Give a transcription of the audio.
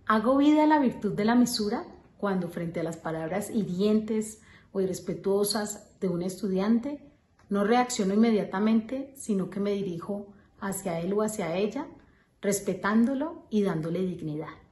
Hago vida la virtud de la mesura cuando frente a las palabras hirientes o irrespetuosas de un estudiante, no reacciono inmediatamente, sino que me dirijo hacia él o hacia ella, respetándolo y dándole dignidad.